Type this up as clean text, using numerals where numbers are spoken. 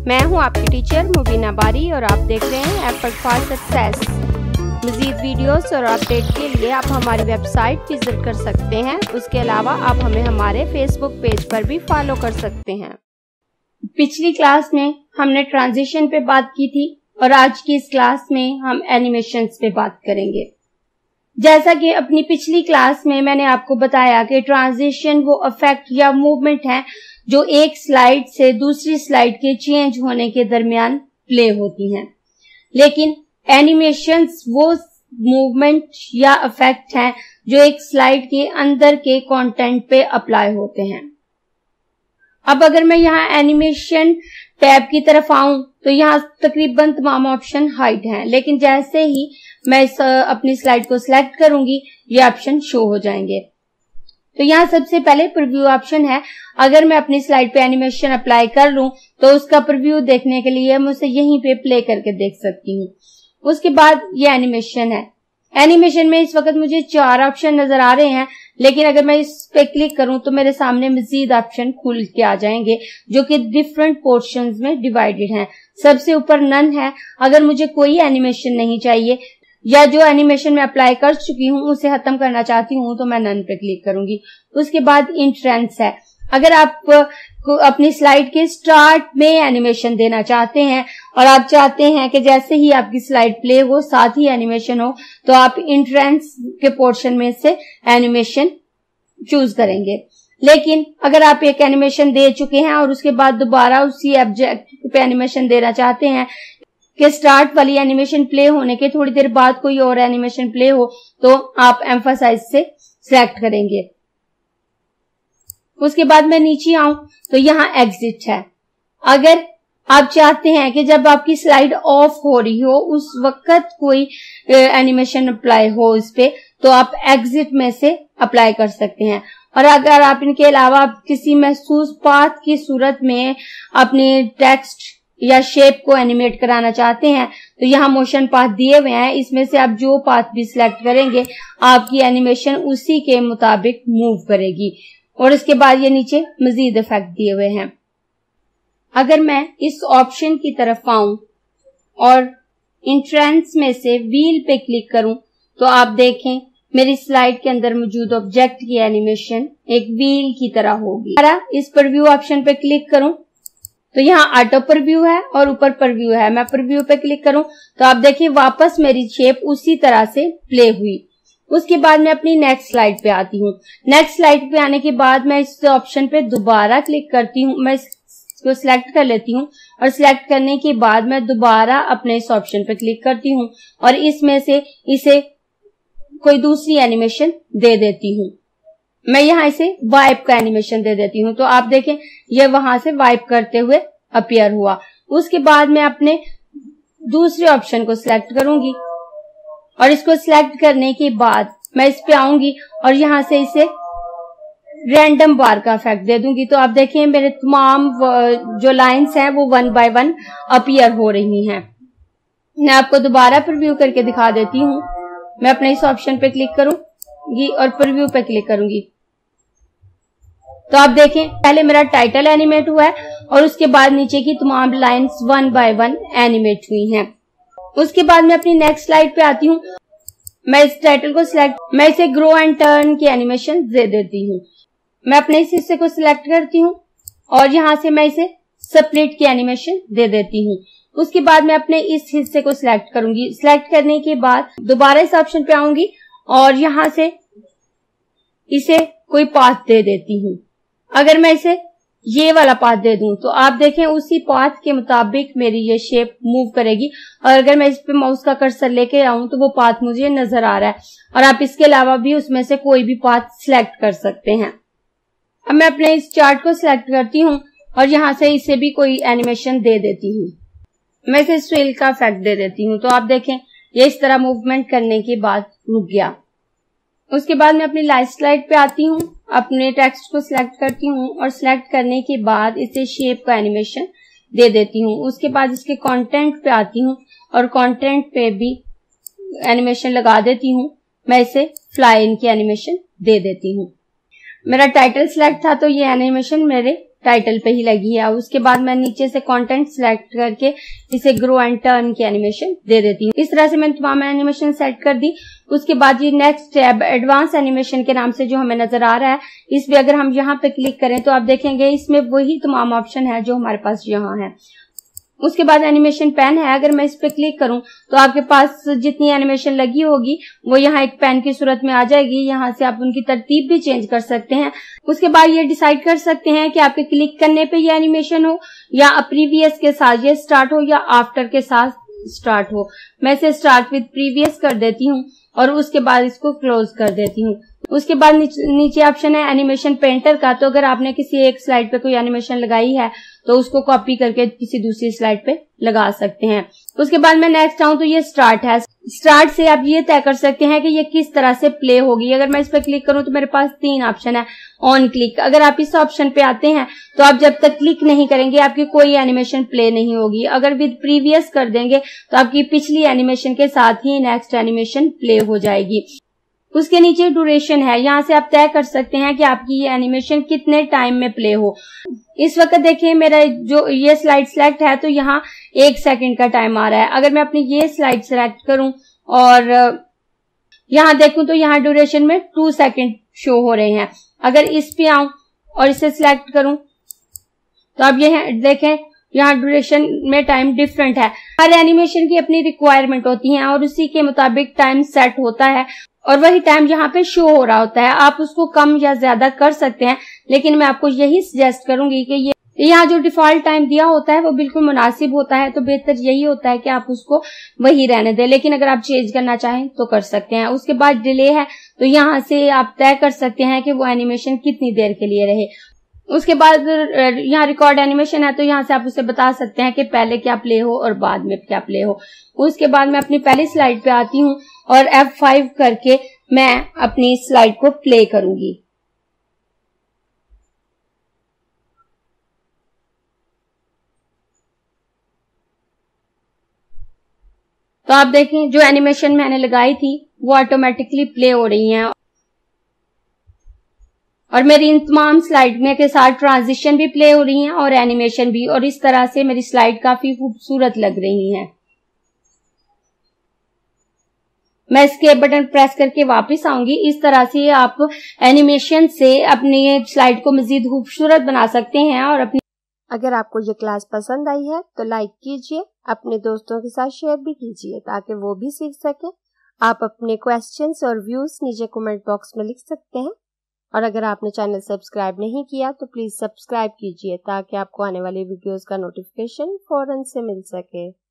मैं हूं आपकी टीचर मुबीना बारी और आप देख रहे हैं एफर्ट फॉर सक्सेस। मज़ीद वीडियोस और अपडेट के लिए आप हमारी वेबसाइट विजिट कर सकते हैं। उसके अलावा आप हमें हमारे फेसबुक पेज पर भी फॉलो कर सकते हैं। पिछली क्लास में हमने ट्रांजिशन पे बात की थी और आज की इस क्लास में हम एनिमेशंस पे बात करेंगे। जैसा कि अपनी पिछली क्लास में मैंने आपको बताया कि ट्रांजिशन वो इफेक्ट या मूवमेंट है जो एक स्लाइड से दूसरी स्लाइड के चेंज होने के दरमियान प्ले होती हैं, लेकिन एनिमेशंस वो मूवमेंट या इफेक्ट हैं जो एक स्लाइड के अंदर के कंटेंट पे अप्लाई होते हैं। अब अगर मैं यहाँ एनिमेशन टैब की तरफ आऊं तो यहाँ तकरीबन तमाम ऑप्शन हाइड हैं, लेकिन जैसे ही मैं अपनी स्लाइड को सिलेक्ट करूंगी ये ऑप्शन शो हो जाएंगे। तो यहाँ सबसे पहले प्रीव्यू ऑप्शन है। अगर मैं अपनी स्लाइड पे एनिमेशन अप्लाई कर लूं तो उसका प्रीव्यू देखने के लिए मैं उसे यहीं पे प्ले करके देख सकती हूँ। उसके बाद ये एनिमेशन है। एनिमेशन में इस वक्त मुझे 4 ऑप्शन नजर आ रहे हैं, लेकिन अगर मैं इस पे क्लिक करूं तो मेरे सामने मजीद ऑप्शन खुल के आ जाएंगे जो कि डिफरेंट पोर्शंस में डिवाइडेड हैं। सबसे ऊपर नन है। अगर मुझे कोई एनिमेशन नहीं चाहिए या जो एनिमेशन मैं अप्लाई कर चुकी हूँ उसे खत्म करना चाहती हूँ तो मैं नन पे क्लिक करूंगी। उसके बाद इंट्रेंस है। अगर आप अपनी स्लाइड के स्टार्ट में एनिमेशन देना चाहते हैं और आप चाहते हैं कि जैसे ही आपकी स्लाइड प्ले हो साथ ही एनिमेशन हो, तो आप इंट्रेंस के पोर्शन में से एनिमेशन चूज करेंगे। लेकिन अगर आप एक एनिमेशन दे चुके हैं और उसके बाद दोबारा उसी ऑब्जेक्ट पे एनिमेशन देना चाहते हैं कि स्टार्ट वाली एनिमेशन प्ले होने के थोड़ी देर बाद कोई और एनिमेशन प्ले हो, तो आप एम्फसाइज से सिलेक्ट करेंगे। उसके बाद मैं नीचे आऊं तो यहाँ एग्जिट है। अगर आप चाहते हैं कि जब आपकी स्लाइड ऑफ हो रही हो उस वक्त कोई एनिमेशन अप्लाई हो इस पे, तो आप एग्जिट में से अप्लाई कर सकते हैं। और अगर आप इनके अलावा किसी महसूस पाथ की सूरत में अपने टेक्स्ट या शेप को एनिमेट कराना चाहते हैं तो यहाँ मोशन पाथ दिए हुए हैं। इसमें से आप जो पाथ भी सिलेक्ट करेंगे आपकी एनिमेशन उसी के मुताबिक मूव करेगी। और इसके बाद ये नीचे मजीद इफेक्ट दिए हुए हैं। अगर मैं इस ऑप्शन की तरफ आऊं और इंट्रेंस में से व्हील पे क्लिक करूं तो आप देखें मेरी स्लाइड के अंदर मौजूद ऑब्जेक्ट की एनिमेशन एक व्हील की तरह होगी। इस प्रीव्यू ऑप्शन पे क्लिक करूं तो यहाँ ऑटो प्रीव्यू है और ऊपर प्रीव्यू है। मैं प्रीव्यू पे क्लिक करूं तो आप देखिए वापस मेरी शेप उसी तरह से प्ले हुई। उसके बाद मैं अपनी नेक्स्ट स्लाइड पे आती हूँ। नेक्स्ट स्लाइड पे आने के बाद मैं इस ऑप्शन पे दोबारा क्लिक करती हूँ। मैं इसको सिलेक्ट कर लेती हूँ और सिलेक्ट करने के बाद मैं दोबारा अपने इस ऑप्शन पे क्लिक करती हूँ और इसमें से इसे कोई दूसरी एनिमेशन दे देती हूँ। मैं यहाँ इसे वाइप का एनिमेशन दे देती हूँ। तो आप देखें ये वहां से वाइप करते हुए अपीयर हुआ। उसके बाद मैं अपने दूसरे ऑप्शन को सिलेक्ट करूंगी और इसको सिलेक्ट करने के बाद मैं इस पे आऊंगी और यहाँ से इसे रैंडम बार का इफेक्ट दे दूंगी। तो आप देखें मेरे तमाम जो लाइंस हैं वो 1 बाय 1 अपीयर हो रही हैं। मैं आपको दोबारा प्रीव्यू करके दिखा देती हूँ। मैं अपने इस ऑप्शन पे क्लिक करूंगी और प्रीव्यू पे क्लिक करूंगी तो आप देखें पहले मेरा टाइटल एनिमेट हुआ है और उसके बाद नीचे की तमाम लाइंस 1 बाय 1 एनिमेट हुई हैं। उसके बाद मैं अपनी नेक्स्ट स्लाइड पे आती हूँ। मैं इस टाइटल को मैं इसे ग्रो एंड टर्न की एनिमेशन दे देती हूँ। मैं अपने इस हिस्से को सिलेक्ट करती हूँ और यहाँ से मैं इसे स्प्लिट की एनिमेशन दे देती हूँ। उसके बाद मैं अपने इस हिस्से को सिलेक्ट करूंगी। सिलेक्ट करने के बाद दोबारा इस ऑप्शन पे आऊंगी और यहाँ से इसे कोई पाथ दे देती हूँ। अगर मैं इसे ये वाला पाथ दे दूं तो आप देखें उसी पाथ के मुताबिक मेरी ये शेप मूव करेगी और अगर मैं इस पे माउस का कर्सर लेके आऊं तो वो पाथ मुझे नजर आ रहा है और आप इसके अलावा भी उसमें से कोई भी पाथ सिलेक्ट कर सकते हैं। अब मैं अपने इस चार्ट को सिलेक्ट करती हूँ और यहाँ से इसे भी कोई एनिमेशन दे देती हूँ। मैं इसे स्विल का इफेक्ट दे देती हूँ। तो आप देखें ये इस तरह मूवमेंट करने के बाद रुक गया। उसके बाद मैं अपनी लास्ट स्लाइड पे आती हूँ, अपने टेक्स्ट को सिलेक्ट करती हूँ और सिलेक्ट करने के बाद इसे शेप का एनिमेशन दे देती हूँ। उसके बाद इसके कंटेंट पे आती हूँ और कंटेंट पे भी एनिमेशन लगा देती हूँ। मैं इसे फ्लाई इन की एनिमेशन दे देती हूँ। मेरा टाइटल सिलेक्ट था तो ये एनिमेशन मेरे टाइटल पे ही लगी है। उसके बाद मैं नीचे से कंटेंट सिलेक्ट करके इसे ग्रो एंड टर्न की एनिमेशन दे देती हूँ। इस तरह से मैंने तमाम एनिमेशन सेट कर दी। उसके बाद ये नेक्स्ट टैब एडवांस एनिमेशन के नाम से जो हमें नजर आ रहा है, इस पे अगर हम यहाँ पे क्लिक करें तो आप देखेंगे इसमें वही तमाम ऑप्शन है जो हमारे पास यहाँ है। उसके बाद एनिमेशन पेन है, अगर मैं इस पे क्लिक करूं तो आपके पास जितनी एनिमेशन लगी होगी वो यहाँ एक पेन की सूरत में आ जाएगी। यहाँ से आप उनकी तरतीब भी चेंज कर सकते हैं। उसके बाद ये डिसाइड कर सकते हैं कि आपके क्लिक करने पे ये एनिमेशन हो या प्रीवियस के साथ ये स्टार्ट हो या आफ्टर के साथ स्टार्ट हो। मैं इसे स्टार्ट विद प्रीवियस कर देती हूँ और उसके बाद इसको क्लोज कर देती हूँ। उसके बाद नीचे ऑप्शन है एनिमेशन पेंटर का, तो अगर आपने किसी एक स्लाइड पे कोई एनिमेशन लगाई है तो उसको कॉपी करके किसी दूसरी स्लाइड पे लगा सकते हैं। उसके बाद मैं नेक्स्ट आऊं तो ये स्टार्ट है। स्टार्ट से आप ये तय कर सकते हैं कि ये किस तरह से प्ले होगी। अगर मैं इस पर क्लिक करूं तो मेरे पास 3 ऑप्शन है। ऑन क्लिक, अगर आप इस ऑप्शन पे आते हैं तो आप जब तक क्लिक नहीं करेंगे आपकी कोई एनिमेशन प्ले नहीं होगी। अगर विद प्रीवियस कर देंगे तो आपकी पिछली एनिमेशन के साथ ही नेक्स्ट एनिमेशन प्ले हो जाएगी। उसके नीचे ड्यूरेशन है, यहाँ से आप तय कर सकते हैं कि आपकी ये एनिमेशन कितने टाइम में प्ले हो। इस वक्त देखिए मेरा जो ये स्लाइड सिलेक्ट है तो यहाँ 1 सेकंड का टाइम आ रहा है। अगर मैं अपनी ये स्लाइड सिलेक्ट करूं और यहाँ देखूं तो यहाँ ड्यूरेशन में 2 सेकंड शो हो रहे हैं। अगर इस पे आऊं और इसे सिलेक्ट करूं तो अब ये देखें यहाँ ड्यूरेशन में टाइम डिफरेंट है। हर एनिमेशन की अपनी रिक्वायरमेंट होती है और उसी के मुताबिक टाइम सेट होता है और वही टाइम यहाँ पे शो हो रहा होता है। आप उसको कम या ज्यादा कर सकते हैं, लेकिन मैं आपको यही सजेस्ट करूंगी कि ये यहाँ जो डिफॉल्ट टाइम दिया होता है वो बिल्कुल मुनासिब होता है, तो बेहतर यही होता है कि आप उसको वही रहने दें। लेकिन अगर आप चेंज करना चाहें तो कर सकते हैं। उसके बाद डिले है, तो यहाँ से आप तय कर सकते हैं कि वो एनिमेशन कितनी देर के लिए रहे। उसके बाद यहाँ रिकॉर्ड एनिमेशन है, तो यहाँ से आप उसे बता सकते हैं कि पहले क्या प्ले हो और बाद में क्या प्ले हो। उसके बाद मैं अपनी पहली स्लाइड पे आती हूँ और F5 करके मैं अपनी स्लाइड को प्ले करूंगी। तो आप देखें जो एनिमेशन मैंने लगाई थी वो ऑटोमेटिकली प्ले हो रही हैं और मेरी इन तमाम स्लाइड में के साथ ट्रांजिशन भी प्ले हो रही हैं और एनिमेशन भी, और इस तरह से मेरी स्लाइड काफी खूबसूरत लग रही हैं। मैं एस्केप बटन प्रेस करके वापस आऊंगी। इस तरह से आप एनिमेशन से अपनी स्लाइड को मजीद खूबसूरत बना सकते हैं और अपनी अगर आपको ये क्लास पसंद आई है तो लाइक कीजिए, अपने दोस्तों के साथ शेयर भी कीजिए ताकि वो भी सीख सके। आप अपने क्वेश्चंस और व्यूज नीचे कमेंट बॉक्स में लिख सकते हैं और अगर आपने चैनल सब्सक्राइब नहीं किया तो प्लीज सब्सक्राइब कीजिए ताकि आपको आने वाली वीडियोस का नोटिफिकेशन फौरन से मिल सके।